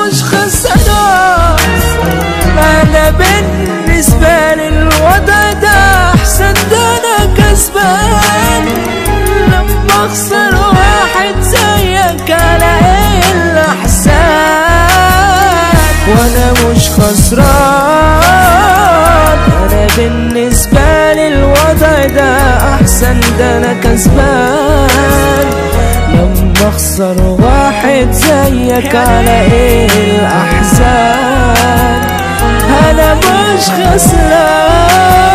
مش خسران، انا بالنسبة لي الوضع ده احسن، ده انا كسبان. لما اخسر واحد زيك على ايه الاحسان، وانا مش خسران، انا بالنسبة لي الوضع ده احسن، ده انا كسبان. لما اخسر واحد زيك على ايه الاحزان، انا مش خسران.